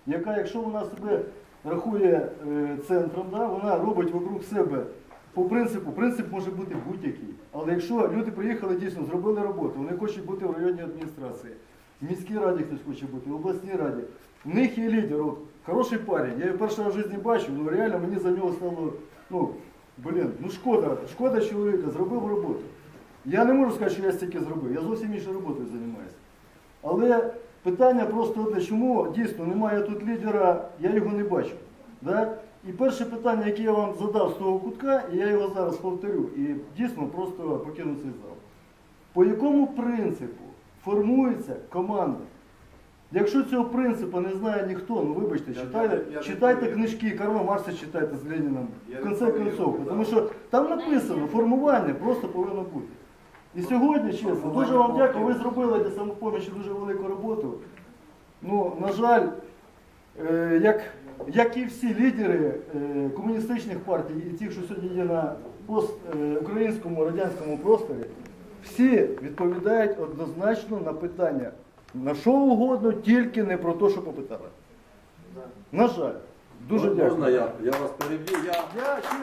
яка, якщо вона себе рахує центром, да, вона робить вокруг себе по принципу, принцип може бути будь-який. Але якщо люди приїхали дійсно, зробили роботу, вони хочуть бути в районній адміністрації, в міській раді хтось хоче бути, в обласній раді, в них є лідер, от, хороший парень, я його перший раз в житті бачив, ну реально мені за нього стало, шкода чоловіка, зробив роботу. Я не можу сказати, що я стільки зробив, я зовсім іншою роботою займаюся. Але питання просто одне, чому дійсно немає тут лідера, я його не бачу. Да? І перше питання, яке я вам задав з того кутка, і я його зараз повторю, і дійсно просто покину цей зал. По якому принципу формується команда? Якщо цього принципу не знає ніхто, ну вибачте, читайте книжки, Карла Маркса читайте з Леніном, в кінці кінців, тому що там написано, формування просто повинно бути. І сьогодні, чесно, дуже вам дякую, ви зробили для самопомічі дуже велику роботу. Ну, на жаль, як і всі лідери комуністичних партій і ті, що сьогодні є на постукраїнському радянському просторі, всі відповідають однозначно на питання, на що угодно, тільки не про те, що попитали. На жаль. Дуже дякую. Можна я вас переб'ю?